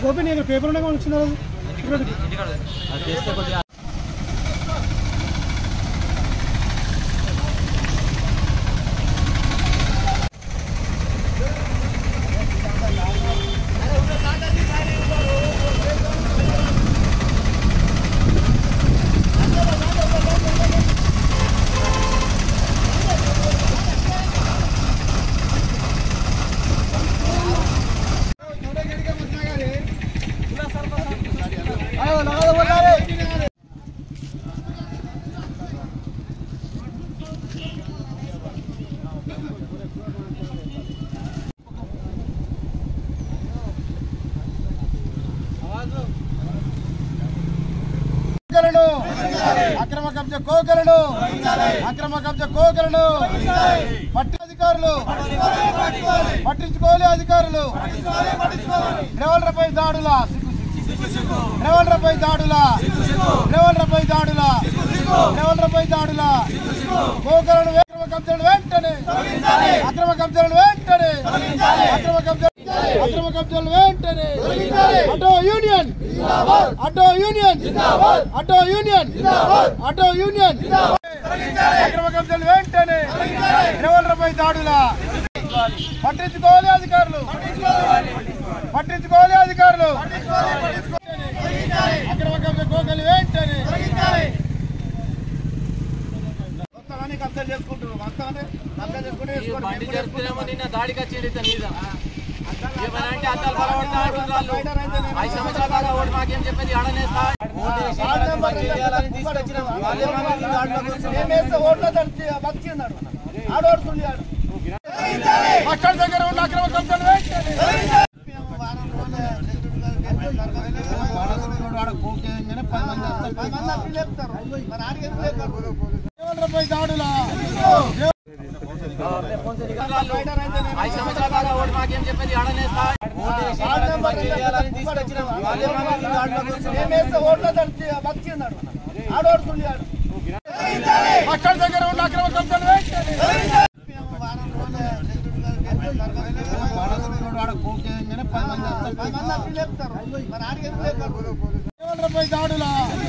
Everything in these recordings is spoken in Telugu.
గోపి నేను పేపర్ ఉండగా వచ్చిన అక్రమ కబ్జా కోకలను అక్రమ కబ్జా కోకలను అధికారులు పట్టించుకోలే అధికారులు డ్రైవర్లపై దాడుల డ్రైవర్లపై దాడుల డ్రైవర్లపై దాడుల డ్రైవర్లపై దాడుల కోకలను అక్రమ కబ్జాలను వెంటనే అక్రమ కబ్జాలను వెంటనే అక్రమ కబ్జాలను వెంటనే auto union auto union auto union auto union అక్రమ కబ్జాలు వెంటనే డ్రైవర్లపై దాడుల పట్టించుకోవాలి అధికారులు పట్టించుకోవాలి అధికారులు అక్రమ కబ్జా కోకలు వెంటనే కబ్జా చేసుకుంటున్నారు వస్తామని కబ్జా చేసుకుంటే నిన్న దాడికి వచ్చింది ఏమనంటే అద్దాలు బలపడతాడు 5 సంవత్సరాల దాకా ఓటు మాకేం చెప్పేది ఆడనేస్తా అక్కడ దగ్గర ఉన్న అక్రమ కబ్జాలు డ్రైవర్లపై దాడుల 5 సంవత్సరాల దాకా ఓటు మాకేం చెప్పేది ఆడనేస్తా అక్కడ దగ్గర ఉన్న అక్రమ కబ్జాలు డ్రైవర్లపై దాడుల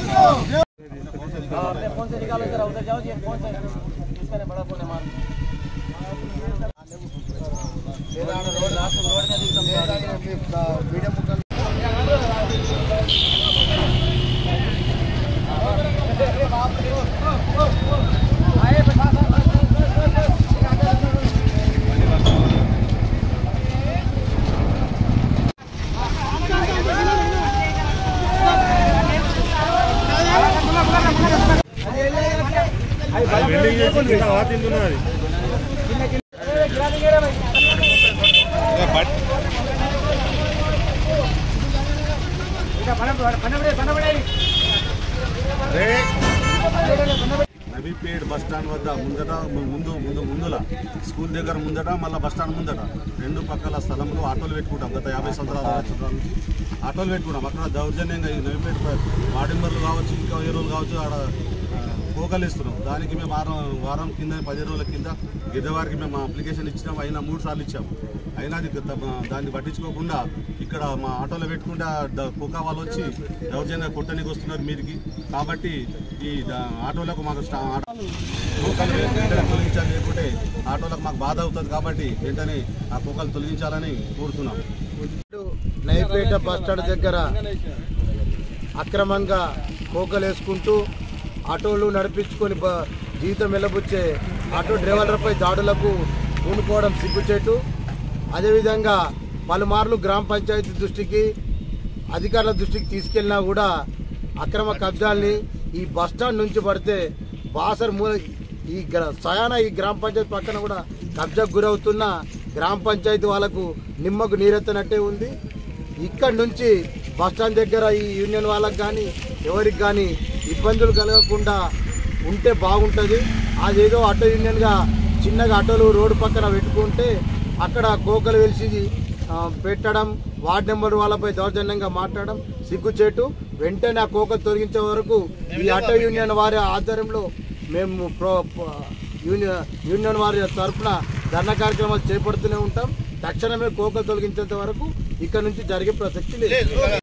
నవీపేట్ బస్ స్టాండ్ వద్ద ముందుల స్కూల్ దగ్గర ముందట మళ్ళీ బస్ స్టాండ్ ముందట రెండు పక్కల స్థలంలో ఆటోలు పెట్టుకుంటాం. గత 50 సంవత్సరాల నుంచి ఆటోలు పెట్టుకుంటాం. అక్కడ దౌర్జన్యంగా ఈ నవీపేట వార్డు మెంబర్లు కావచ్చు, ఇంకా ఏ రోజులు కావచ్చు, ఆడ పోకలు ఇస్తున్నాం. దానికి మేము వారం కింద 10 రోజుల కింద గిద్దవారికి మేము అప్లికేషన్ ఇచ్చినాం. అయినా 3 సార్లు ఇచ్చాము. అయినా దాన్ని పట్టించుకోకుండా ఇక్కడ మా ఆటోలో పెట్టుకుంటే కుక్క వాళ్ళు వచ్చి దౌర్జన్యంగా కొట్టడానికి వస్తున్నారు మీరికి. కాబట్టి ఈ ఆటోలకు మాకు తొలగించాలి, లేకుంటే ఆటోలకు మాకు బాధ అవుతుంది. కాబట్టి వెంటనే ఆ కుక్కలు తొలగించాలని కోరుతున్నాం. నైపేట బస్టాండ్ దగ్గర అక్రమంగా కోకలు వేసుకుంటూ ఆటోలు నడిపించుకొని జీవితం వెళ్లబుచ్చే ఆటో డ్రైవర్లపై దాడులకు పూనుకోవడం సిగ్గుచేటు. అదేవిధంగా పలుమార్లు గ్రామ పంచాయతీ దృష్టికి, అధికారుల దృష్టికి తీసుకెళ్లినా కూడా అక్రమ కబ్జాల్ని ఈ బస్టాండ్ నుంచి పడితే బాసర్ ఈ సయానా ఈ గ్రామ పంచాయతీ పక్కన కూడా కబ్జాకు గురవుతున్న గ్రామ పంచాయతీ వాళ్ళకు నిమ్మకు నీరెత్తనట్టే ఉంది. ఇక్కడి నుంచి బస్టాండ్ దగ్గర ఈ యూనియన్ వాళ్ళకి కానీ ఎవరికి కానీ ఇబ్బందులు కలగకుండా ఉంటే బాగుంటుంది. అదేదో ఆటో యూనియన్గా చిన్నగా ఆటోలు రోడ్డు పక్కన పెట్టుకుంటే అక్కడ కోకలు వెలిసి పెట్టడం, వార్డు నెంబర్ వాళ్ళపై దౌర్జన్యంగా మాట్లాడడం సిగ్గుచేటు. వెంటనే ఆ కోకలు తొలగించే వరకు ఈ ఆటో యూనియన్ వారి ఆధ్వర్యంలో మేము యూనియన్ వారి తరఫున ధర్నా కార్యక్రమాలు చేపడుతూనే ఉంటాం. తక్షణమే కోకలు తొలగించేంత వరకు ఇక్కడ నుంచి జరిగే ప్రసక్తి లేదు.